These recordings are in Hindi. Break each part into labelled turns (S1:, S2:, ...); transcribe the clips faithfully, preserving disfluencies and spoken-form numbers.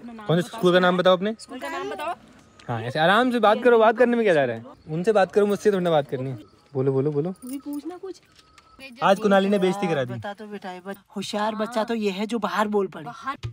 S1: कौन से स्कूल का नाम बताओ अपने?
S2: स्कूल का नाम बताओ।
S1: हाँ ऐसे आराम से बात करो, बात करने में क्या जा रहा है? उनसे बात करो, मुझसे थोड़ी ना बात करनी है। बोलो बोलो बोलो,
S2: भी पूछना कुछ।
S1: आज कुनाली ने बेइज्जती करा दी।
S3: बता तो बेटा, होशियार बच्चा तो ये है जो बाहर बोल पड़े।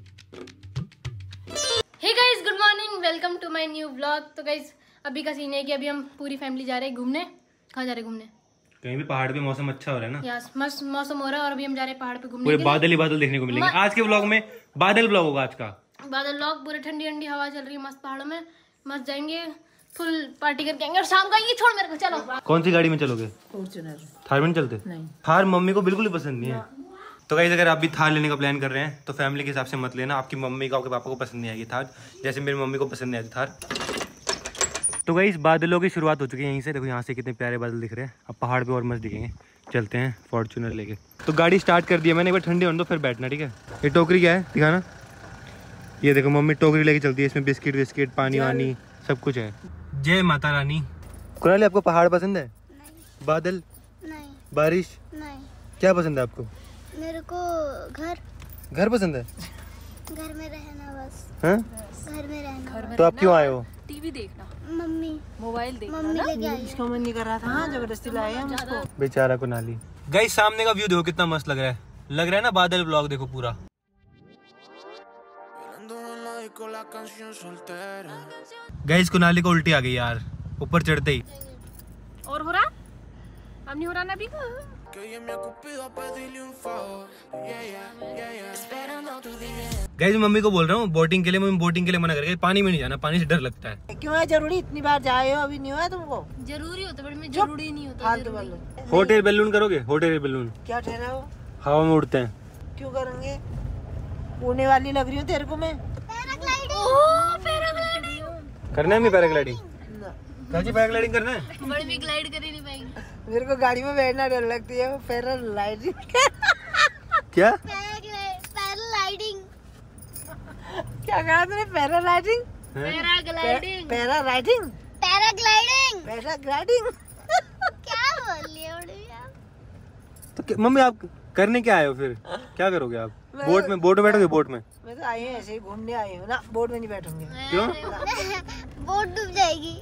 S4: Hey guys, good morning, welcome to my new vlog. तो गाइस अभी का सीन है कि अभी हम पूरी फैमिली जा रहे हैं घूमने। कहाँ जा रहे हैं घूमने?
S1: कहीं भी पहाड़ पे, मौसम अच्छा हो रहा है ना।
S4: यस, मस्त मौसम हो रहा है और अभी हम जा रहे हैं पहाड़ पे घूमने।
S1: पूरे बादल ही बादल देखने को मिलेंगे आज के व्लॉग में। बादल व्लॉग होगा आज का।
S4: बादल व्लॉग, पूरे ठंडी ठंडी हवा चल रही है मस्त पहाड़ों में, मस्त जाएंगे, फुल पार्टी करके आएंगे और शाम को आएंगे। छोड़ मेरे को, चलो।
S1: कौन सी गाड़ी में चलोगे?
S3: फॉर्च्यूनर।
S1: थार में नहीं चलते?
S3: नहीं,
S1: थार मम्मी को बिल्कुल ही पसंद नहीं है। तो गाइस अगर आप भी थार लेने का प्लान कर रहे हैं तो फैमिली के हिसाब से मत लेना। आपकी मम्मी को, आपके पापा को पसंद नहीं आएगी थार, जैसे मेरी मम्मी को पसंद नहीं आती थार। तो गाइस बादलों की शुरुआत हो चुकी है यहीं से। देखो यहाँ से कितने प्यारे बादल दिख रहे हैं। अब पहाड़ पे और मस्त दिखेंगे। चलते हैं फॉर्च्यूनर लेके। तो गाड़ी स्टार्ट कर दी है मैंने, एक बार ठंडी होने दो फिर बैठना, ठीक है? ये टोकरी क्या है दिखाना। ये देखो मम्मी टोकरी लेके चलती है, इसमें बिस्किट विस्किट पानी वानी सब कुछ है। जय माता रानी। कुनाली आपको पहाड़ पसंद है?
S5: नहीं।
S1: बादल?
S5: नहीं।
S1: बारिश?
S5: नहीं।
S1: क्या पसंद है आपको?
S5: मेरे को घर
S1: घर पसंद है?
S5: घर में रहना बस।
S1: हाँ?
S5: घर में रहना।
S2: घर में
S1: तो आप क्यों आए हो?
S2: टीवी देखना,
S5: मम्मी
S2: मोबाइल देखना।
S5: मम्मी लेके आई
S3: इसका मन नहीं कर रहा था। हाँ, जबरदस्ती लाए हम उसको।
S1: बेचारा कुनाली। गाइस सामने का व्यू देखो कितना मस्त लग रहा है। लग रहा है ना बादल ब्लॉग देखो पूरा। गाइस कुनाली को उल्टी आ गई यार ऊपर चढ़ते ही।
S2: और हो रहा? अब नहीं हो रहा ना अभी?
S1: गाइस मम्मी को बोल रहा हूँ बोटिंग के लिए, मम्मी बोटिंग के लिए मना करके, पानी में नहीं जाना, पानी से डर लगता है।
S3: क्यों है जरूरी? इतनी बार जाए हो, अभी नहीं हुआ तुमको?
S4: जरूरी होता है पर जरूरी नहीं होता।
S3: फालतू वालों।
S1: हॉट एयर बैलून करोगे? हॉट एयर बैलून
S3: क्या ठहरा हो?
S1: हवा में उड़ते हैं।
S3: क्यों करेंगे? उड़ने वाली लग रही हूँ तेरे को मैं।
S1: करना है मैं पैराग्लाइडिंग? चाची पैराग्लाइडिंग करना है?
S4: बड़ी भी ग्लाइड कर ही नहीं पाएंगे।
S3: मेरे को गाड़ी में बैठना डर लगती है। पैराग्लाइडिंग।
S1: क्या
S5: पैराग्लाइडिंग?
S3: क्या कहा तूने? Paragliding?
S4: Paragliding.
S3: Paragliding?
S5: Paragliding?
S3: Paragliding?
S5: क्या बोल रही हो आप?
S1: तो क्या- मम्मी आप करने क्या आए हो फिर? क्या करोगे आप? बोट में? बोट में बैठोगे? बोट में?
S3: मैं तो आई हूँ ऐसे ही घूमने आई हूँ ना, बोट में नहीं बैठूंगी।
S1: क्यों?
S5: बोट डूब जाएगी।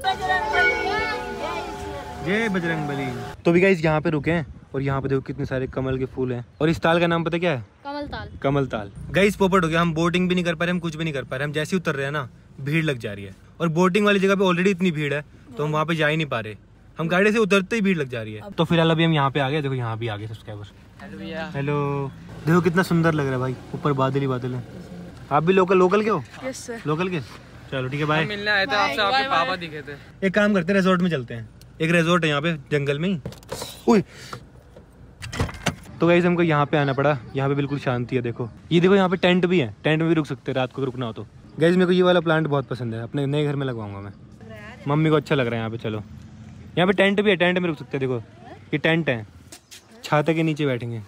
S1: जय बजरंग बली। तो भी गाइस यहाँ पे रुके हैं और यहाँ पे देखो कितने सारे कमल के फूल हैं। और इस ताल का नाम पता क्या है?
S4: कमल ताल।
S1: कमल ताल। गाइस पोपट हो गया, हम बोटिंग भी नहीं कर पा रहे, हम कुछ भी नहीं कर पा रहे। हम जैसे ही उतर रहे हैं ना भीड़ लग जा रही है। और बोटिंग वाली जगह पे ऑलरेडी इतनी भीड़ है तो हम वहाँ पे जा ही नहीं पा रहे। हम गाड़ी से उतरते ही भीड़ लग जा रही है। तो फिलहाल अभी हम यहाँ पे आ गए। देखो यहाँ भी आ गए सब्सक्राइबर। हेलो। देखो कितना सुंदर लग रहा है भाई, ऊपर बादल ही बादल है। आप भी लोकल लोकल के हो?
S2: Yes sir.
S1: लोकल के? चलो ठीक है, बाय।
S6: मिलने आए थे आपसे, आपके पापा दिखे थे।
S1: एक काम करते हैं, रिजॉर्ट में चलते हैं। एक रिजॉर्ट है यहाँ पे जंगल में ही। उई। तो गाइस हमको यहाँ पे आना पड़ा। यहाँ पे बिल्कुल शांति है। देखो ये देखो यहाँ पे टेंट भी है, टेंट में भी रुक सकते हैं रात को रुकना हो तो। गाइस मेरे को ये वाला प्लांट बहुत पसंद है, अपने नए घर में लगवाऊंगा मैं। मम्मी को अच्छा लग रहा है यहाँ पे। चलो यहाँ पे टेंट भी है, टेंट में रुक सकते हैं। देखो ये टेंट है, छाते के नीचे बैठेंगे।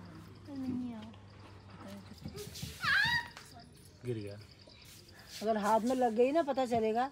S1: गिर गया।
S3: अगर हाथ में लग गई ना पता चलेगा।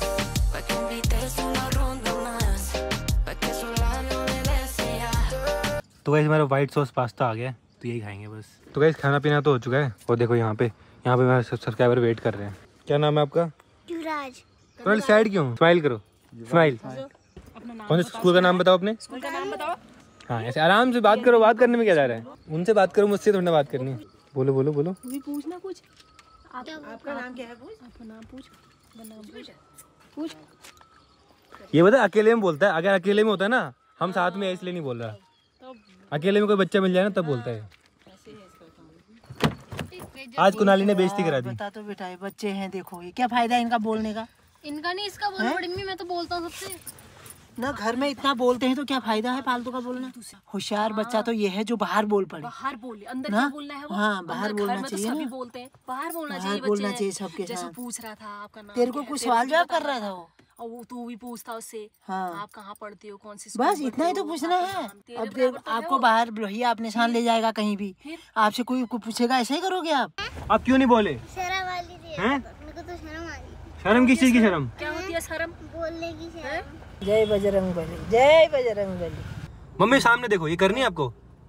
S1: तो गाइस हमारा व्हाइट सॉस पास्ता आ गया है, तो यही खाएंगे बस। तो गाइस खाना पीना तो हो चुका है। और देखो यहाँ पे यहाँ पे हमारे सब्सक्राइबर वेट कर रहे हैं। क्या नाम है आपका?
S5: युवराज।
S1: थोड़ा साइड क्यों? स्माइल करो, स्माइल। कौन से स्कूल का नाम बताओ अपने?
S2: स्कूल का नाम बताओ।
S1: हाँ ऐसे आराम से बात करो, बात करने में क्या जा रहा है? उनसे बात करो, मुझसे थोड़ी ना बात करनी है। बोलो बोलो बोलो।
S2: भी पूछना कुछ।
S3: आप, आपका नाम क्या है? पूछ।
S2: आपका नाम पूछ। नाम पूछ। पूछ।
S1: ये बता अकेले में बोलता है। अगर अकेले में होता है ना, हम साथ में इसलिए नहीं बोल रहा। अकेले में कोई बच्चा मिल जाए ना तब बोलता है। आज कुनाली ने बेइज्जती करा दी।
S3: बता तो बेटा, ये बच्चे हैं, देखो ये क्या फायदा है इनका बोलने का?
S4: इनका नहीं, इसका बोलो बड़ी मम्मी, मैं तो बोलता हूँ सबसे
S3: ना। घर में इतना बोलते हैं तो क्या फायदा है फालतू का बोलना? होशियार बच्चा तो ये है जो बाहर बोल पड़े।
S2: बाहर बोले, अंदर
S3: ना?
S2: क्या बोलना है वो?
S3: हाँ, बाहर
S2: अंदर
S3: बोलना
S2: घर में तो
S3: चाहिए
S2: सभी
S3: ना।
S2: बोलते हैं, बाहर बोलना
S3: बाहर
S2: चाहिए।
S3: बोलना
S2: बच्चे
S3: चाहिए सबके
S2: जैसे
S3: साथ।
S2: पूछ रहा था आपका नाम
S3: तेरे को
S2: क्या है,
S3: कुछ
S2: तेरे
S3: सवाल
S2: को
S3: जवाब
S2: बता
S3: कर रहा था वो।
S2: और वो तू भी पूछता उससे।
S3: हाँ।
S2: आप कहाँ पढ़ते हो, कौन सी
S3: बस
S2: स्कूल
S3: इतना ही
S2: पढ़ते
S3: तो
S2: हो,
S3: पूछना
S2: आपका
S3: है।
S2: नाम, तेरे
S3: अब देख
S2: बराबर तो है
S3: आपको
S2: वो।
S3: बाहर भैया अपने साथ ले जाएगा कहीं भी,
S2: फिर?
S3: आपसे कोई कोई पूछेगा ऐसे ही करोगे आप?
S1: आप क्यों नहीं बोले?
S5: शर्म वाली थी।
S1: हैं?
S5: मेरे को तो शर्म आ रही।
S1: शर्म किस चीज की शर्म?
S2: क्या होती है शर्म?
S5: बोलने की शर्म।
S3: जय बजरंग बली, जय बजरंग बली।
S1: मम्मी सामने देखो, ये करनी है आपको?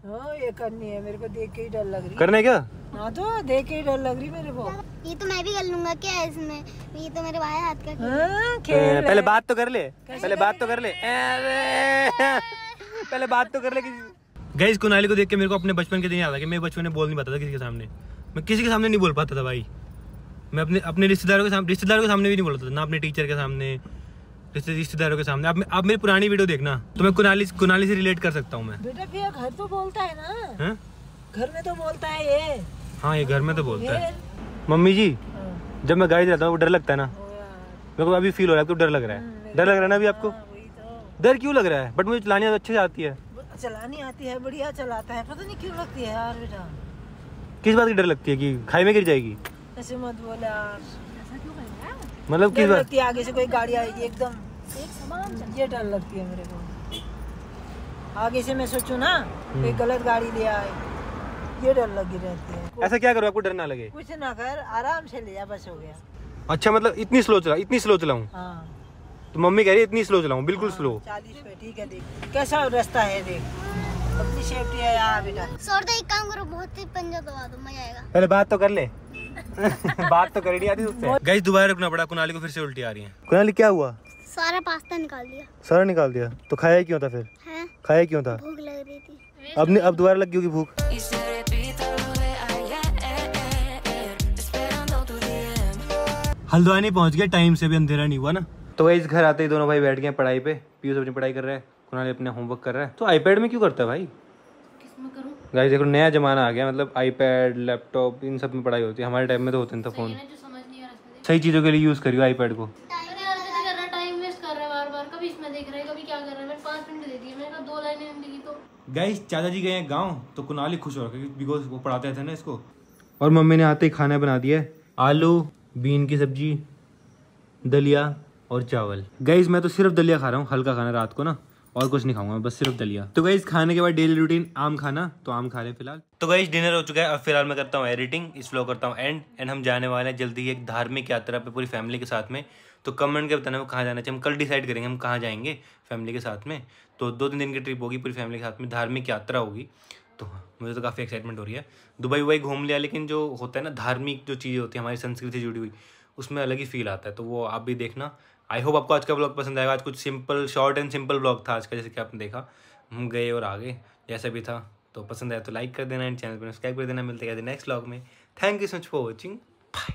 S3: हाँ ये करनी है, मेरे को देख के ही डर लग रही।
S1: करना है क्या?
S3: हाँ तो देख के ही डर लग रही मेरे को।
S5: ये तो मैं भी कर लूंगा क्या है इसमें, ये तो मेरे भाई हाथ का खेल है।
S3: हाँ, खेल
S1: पहले बात तो कर ले, पहले बात तो कर ले, अरे पहले बात तो कर ले। गाइस कुनाली को देख के मेरे को अपने बचपन के दिन याद आ गया। मैं बचपन में बोल नहीं पाता था किसी के सामने, मैं किसी के सामने नहीं बोल पाता था भाई। मैं अपने अपने रिश्तेदारों के सामने रिश्तेदारों के सामने भी नहीं बोलता था, ना अपने टीचर के सामने, रिश्ते रिश्तेदारों के सामने। अब आप मेरी पुरानी वीडियो देखना तो मैं कुनाली कुनाली से रिलेट कर सकता हूँ मैं।
S3: बेटा फिर घर तो बोलता है ना।
S1: हाँ?
S3: घर में तो बोलता है ये।
S1: हाँ ये घर में तो बोलता है।
S3: फिर
S1: मम्मी जी
S3: हाँ,
S1: जब मैं गाड़ी चलाता हूँ डर लगता है ना,
S3: वो यार,
S1: मेरे को अभी फील हो रहा है, आपको डर लग रहा है? डर लग रहा है ना अभी आपको?
S3: हाँ, वही तो।
S1: डर क्यों लग रहा है? बट मुझे चलानी अच्छे से आती है।
S3: चलानी आती है, बढ़िया चलाता है, पता नहीं क्यों लगती है यार बेटा।
S1: किस बात की डर लगती है कि खाई में गिर जाएगी?
S3: ऐसे मत बोल यार,
S1: मतलब किस
S3: डर
S1: बात?
S3: लगती है आगे से कोई गाड़ी आएगी एकदम, ये डर लगती है मेरे को। आगे से मैं सोचूं ना कोई गलत गाड़ी ले आए, ये डर लगी रहती है।
S1: ऐसा क्या करो आपको डर ना लगे?
S3: कुछ ना कर, आराम से ले जा, बस हो गया।
S1: अच्छा मतलब इतनी स्लो चला इतनी स्लो चलाऊं?
S3: हाँ
S1: तो मम्मी कह रही है इतनी स्लो चलाऊं, बिल्कुल स्लो।
S3: चालीस पे ठीक है, देख कैसा रास्ता है, देख अपनी सेफ्टी है यार बेटा।
S5: सौरदा एक काम करो, बहुत तेज पंजा दबा दो, मजा आएगा।
S1: पहले बात तो कर ले। बात तो कर नहीं आती उससे। गाइस दोबारा रुकना पड़ा, कुनाली को फिर से उल्टी आ रही है। कुनाली क्या हुआ?
S5: सारा पास्ता निकाल दिया
S1: सारा निकाल दिया? तो खाया क्यों था फिर?
S5: है,
S1: खाया क्यों था?
S5: भूख लग रही थी।
S1: अब नहीं, अब दोबारा लग गई होगी भूख। हल्द्वानी पहुंच गया टाइम से, भी अंधेरा नहीं हुआ ना। तो गाइस घर आते ही दोनों भाई बैठ गए पढ़ाई पे। पीयूष अपनी पढ़ाई कर रहा है, कुनाली अपने होमवर्क कर रहा है। तो आईपैड में क्यों करता है भाई?
S4: किसमें करूं?
S1: गाइस देखो नया जमाना आ गया, मतलब आईपैड लैपटॉप इन सब में पढ़ाई होती है। हमारे टाइम में तो होते नहीं था फोन।
S4: जो समझ नहीं आ रहा इसमें
S1: सही चीजों के लिए यूज करियो आईपैड को।
S4: अरे यार ऐसे कर रहा, टाइम वेस्ट कर रहा है बार बार, कभी इसमें देख रहा है कभी क्या कर रहा है। मैंने पाँच मिनट दे दिए, मैंने कहा दो लाइनें नहीं लिखी तो।
S1: गाइस चाचा जी गए हैं गाँव, तो कुनाली खुश हो रहा है बिकॉज वो पढ़ाते थे ना इसको। और मम्मी ने आते ही खाना बना दिया है, आलू बीन की सब्जी, दलिया और चावल। गाइस मैं तो सिर्फ दलिया खा रहा हूँ, हल्का खाना रात को ना, और कुछ नहीं खाऊंगा, बस सिर्फ दलिया। तो गाइस खाने के बाद डेली रूटीन आम खाना, तो आम खा रहे हैं फिलहाल। तो गाइस डिनर हो चुका है, अब फिलहाल मैं करता हूँ एडिटिंग, इस व्लॉग करता हूँ एंड एंड हम जाने वाले हैं जल्दी ही एक धार्मिक यात्रा पे पूरी फैमिली के साथ में। तो कमेंट के बताना वो कहाँ जाना चाहिए, हम कल डिसाइड करेंगे हम कहाँ जाएंगे फैमिली के साथ में। तो दो तीन दिन की ट्रिप होगी पूरी फैमिली के साथ में, धार्मिक यात्रा होगी। तो मुझे तो काफ़ी एक्साइटमेंट हो रही है। दुबई वुबई घूम लिया, लेकिन जो होता है ना धार्मिक जो चीज़ें होती है हमारी संस्कृति से जुड़ी हुई, उसमें अलग ही फील आता है। तो वो आप भी देखना। आई होप आपको आज का ब्लॉग पसंद आएगा। आज कुछ simple short and simple blog था आज का, जैसे कि आपने देखा हम गए और आ गए, जैसा भी था। तो पसंद आया तो लाइक कर देना एंड चैनल पर सब्सक्राइब कर देना। मिलते हैं नेक्स्ट ब्लॉग में। Thank you so much for watching, bye.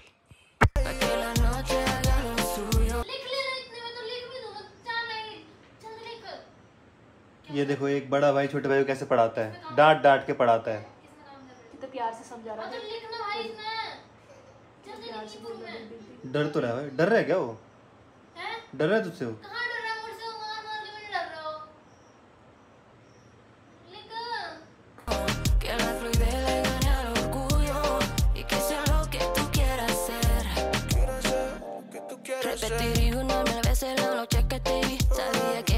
S1: ये देखो एक बड़ा भाई छोटे भाई को कैसे पढ़ाता है, डांट डांट के पढ़ाता है।
S2: तो प्यार से समझा रहा है।
S4: लिखना भाई इसमें, जल्दी लिखी तुम में।
S1: डर तो रहा है, डर रहा है क्या वो?
S4: हैं?
S1: डर रहा है तुझसे वो?
S4: कहाँ डर रहा है मुझसे? वो मार मार के नहीं डर रहा हो। लिख।
S7: Que la fluidez le gane al orgullo y que sea lo que tú quieras ser. Repetiría una mil veces la noche que te vi, sabía que